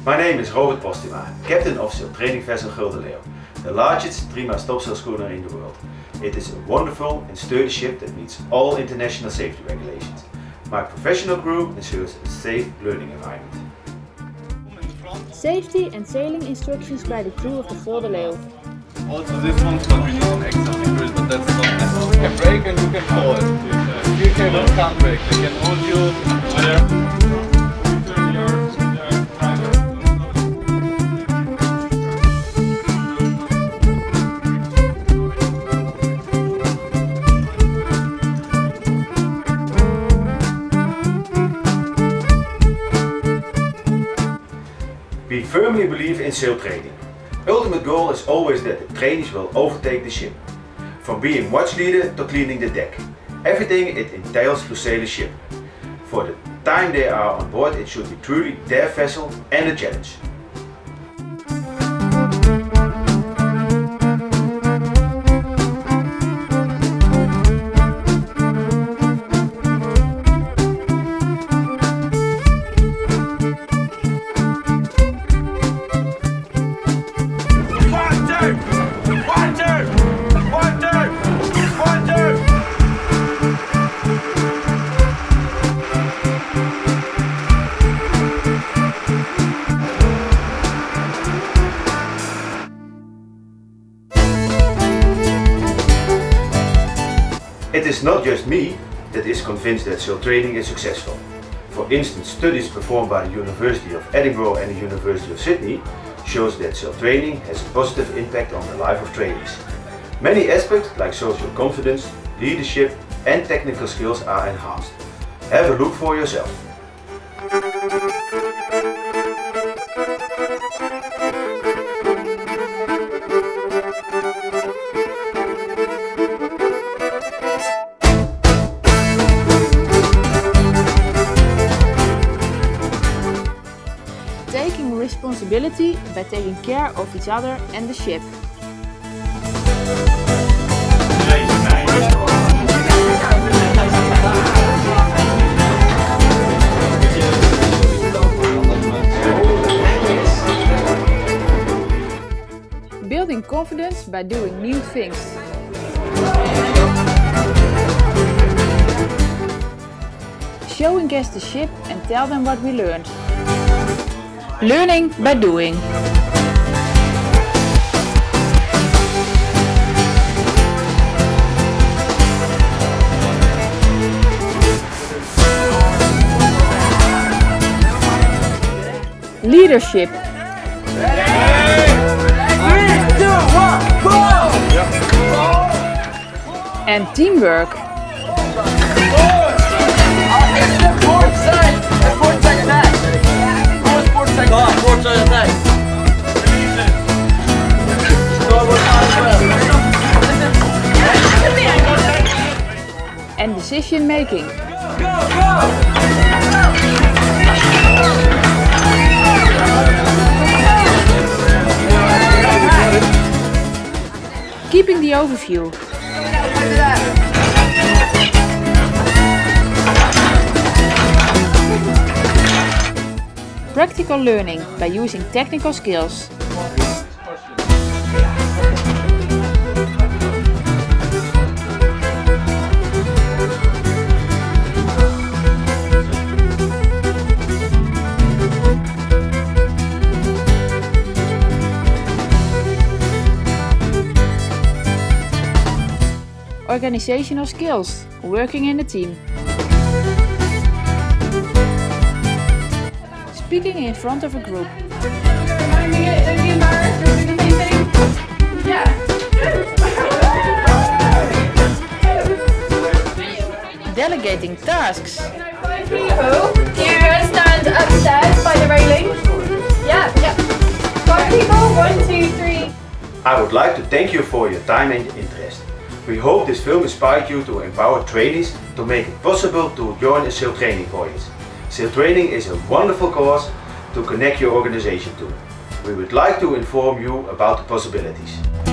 My name is Robert Postima, captain of Sail Training Vessel Gulden Leeuw, the largest 3-mast topsail schooner in the world. It is a wonderful and sturdy ship that meets all international safety regulations. My professional crew ensures a safe learning environment. Safety and sailing instructions by the crew of the Gulden Leeuw. Also this one's got really an extra secret, but that's not necessary. You can brake and you can fall. You can't brake, they can hold you there. We firmly believe in sail training. Ultimate goal is always that the trainees will overtake the ship. From being watch leader to cleaning the deck. Everything it entails to sail a ship. For the time they are on board, it should be truly their vessel and a challenge. It is not just me that is convinced that sail training is successful. For instance, studies performed by the University of Edinburgh and the University of Sydney shows that sail training has a positive impact on the life of trainees. Many aspects like social confidence, leadership and technical skills are enhanced. Have a look for yourself. Taking responsibility by taking care of each other and the ship. Building confidence by doing new things. Showing guests the ship and tell them what we learned. Learning by doing. Leadership. 3, 2, 1, go! And teamwork. And decision making. Keeping the overview. Practical learning by using technical skills. Organizational skills, working in a team. Speaking in front of a group. Delegating tasks. 5 people, you stand upstairs by the railing. Yeah. 5 people, 1, 2, 3. I would like to thank you for your time and interest. We hope this film inspired you to empower trainees to make it possible to join a sail training voyage. Sail training is a wonderful cause to connect your organization to. We would like to inform you about the possibilities.